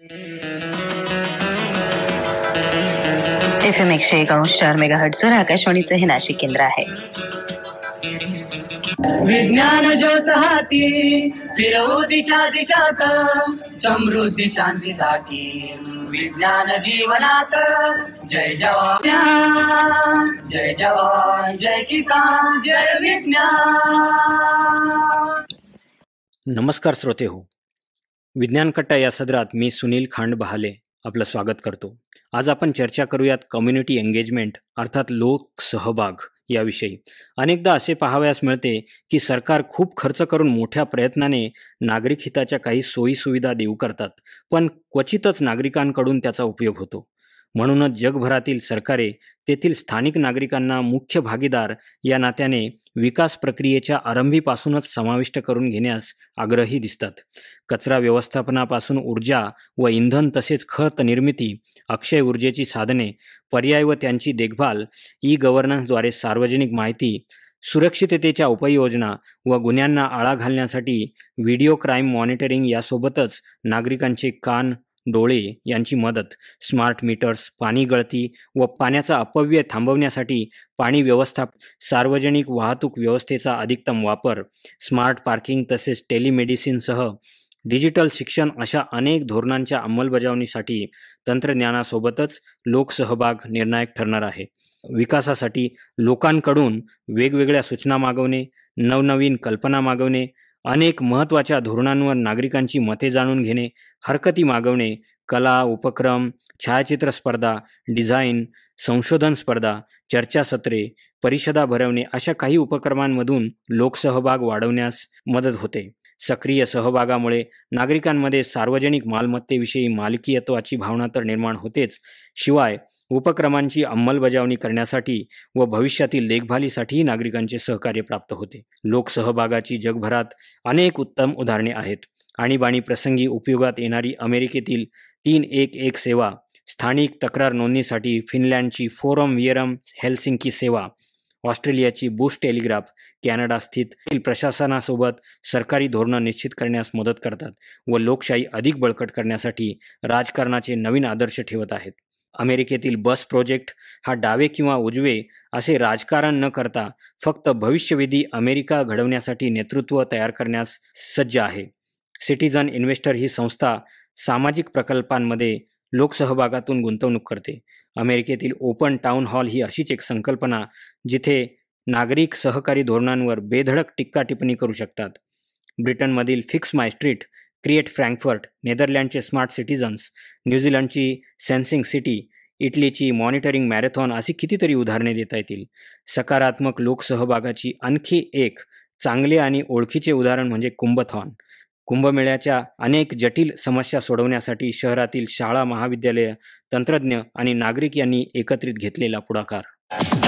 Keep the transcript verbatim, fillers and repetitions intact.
F M एकशे एक अंश चार मेगा हर्ट्झवर आकाशवाणीचं हे नाशिक केंद्र आहे. विज्ञान ज्योत हाती फिरवू दिशा दिशात, समृद्धी शांतीसाठी विज्ञान जीवनात. जय जवान जय जवान जय किसान जय विज्ञान. नमस्कार श्रोते हो, विज्ञान कट्टा या सदरात मी सुनील खांड बहाले आपलं स्वागत करतो. आज आपण चर्चा करूयात कम्युनिटी एंगेजमेंट अर्थात लोक सहभाग याविषयी. अनेकदा असे पाहावयास मिळते की सरकार खूप खर्च करून मोठ्या प्रयत्नाने नागरिक हिताच्या काही सोयी सुविधा देऊ करतात, पण क्वचितच नागरिकांकडून त्याचा उपयोग होतो. म्हणूनच जगभरातील सरकारे तेथील स्थानिक नागरिकांना मुख्य भागीदार या नात्याने विकास प्रक्रियेच्या आरंभीपासूनच समाविष्ट करून घेण्यास आग्रही दिसतात. कचरा व्यवस्थापनापासून ऊर्जा व इंधन तसेच खत निर्मिती, अक्षय ऊर्जेची साधने, पर्याय व त्यांची देखभाल, ई गव्हर्नन्सद्वारे सार्वजनिक माहिती, सुरक्षिततेच्या उपाययोजना व गुन्ह्यांना आळा घालण्यासाठी व्हिडिओ क्राईम मॉनिटरिंग यासोबतच नागरिकांचे कान, डोळे यांची मदत, स्मार्ट मीटर्स, पाणी गळती व पाण्याचा अपव्यय थांबवण्यासाठी पाणी व्यवस्थापन, सार्वजनिक वाहतूक व्यवस्थेचा अधिकतम वापर, स्मार्ट पार्किंग तसेच टेलिमेडिसिनसह डिजिटल शिक्षण अशा अनेक धोरणांच्या अंमलबजावणीसाठी तंत्रज्ञानासोबतच लोकसहभाग निर्णायक ठरणार आहे. विकासासाठी लोकांकडून वेगवेगळ्या सूचना मागवणे, नवनवीन कल्पना मागवणे, अनेक महत्त्वाच्या धोरणांवर नागरिकांची मते जाणून घेणे, हरकती मागवणे, कला, उपक्रम, छायाचित्र स्पर्धा, डिझाईन, संशोधन स्पर्धा, चर्चासत्रे, परिषदा भरवणे अशा काही उपक्रमांमधून लोकसहभाग वाढवण्यास मदत होते. सक्रिय सहभागामुळे नागरिकांमध्ये सार्वजनिक मालमत्तेविषयी मालकीयत्वाची भावना तर निर्माण होतेच, शिवाय उपक्रमांची अंमलबजावणी करण्यासाठी व भविष्यातील देखभालीसाठीही नागरिकांचे सहकार्य प्राप्त होते. लोकसहभागाची जगभरात अनेक उत्तम उदाहरणे आहेत. आणीबाणी प्रसंगी उपयोगात येणारी अमेरिकेतील तीन एक एक सेवा, स्थानिक तक्रार नोंदणीसाठी फिनलँडची फोरम वियरम हेल्सिंकी सेवा, ऑस्ट्रेलियाची बुश टेलिग्राफ, कॅनडा स्थित प्रशासनासोबत सरकारी धोरणं निश्चित करण्यास मदत करतात व लोकशाही अधिक बळकट करण्यासाठी राजकारणाचे नवीन आदर्श ठेवत आहेत. अमेरिकेतील बस प्रोजेक्ट हा डावे किंवा उजवे असे राजकारण न करता फक्त भविष्यवेधी अमेरिका घडवण्यासाठी नेतृत्व तयार करण्यास सज्ज आहे. सिटीजन इन्व्हेस्टर ही संस्था सामाजिक प्रकल्पांमध्ये लोकसहभागातून गुंतवणूक करते. अमेरिकेतील ओपन टाउन हॉल ही अशीच एक संकल्पना जिथे नागरिक सहकारी धोरणांवर बेधडक टिक्का टिप्पणी करू शकतात. ब्रिटनमधील fix my street, create Frankfurt, नेदरलँडचे स्मार्ट सिटीजन्स, न्यूझीलंडची सेन्सिंग सिटी, इटलीची मॉनिटरिंग मॅरेथॉन अशी कितीतरी उदाहरणे देता येतील. सकारात्मक लोकसहभागाची आणखी एक चांगले आणि ओळखीचे उदाहरण म्हणजे कुंभथॉन. कुंभमेळ्याच्या अनेक जटिल समस्या सोडवण्यासाठी शहरातील शाळा, महाविद्यालय, तंत्रज्ञ आणि नागरिक यांनी एकत्रित घेतलेला पुढाकार.